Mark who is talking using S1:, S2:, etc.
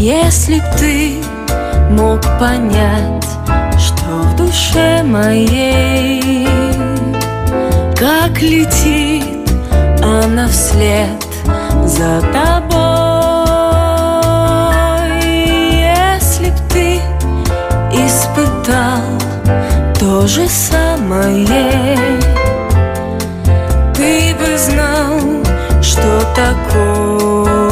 S1: Если б ты мог понять, что в душе моей, как летит она вслед за тобой. Если б ты испытал то же самое, ты бы знал, что такое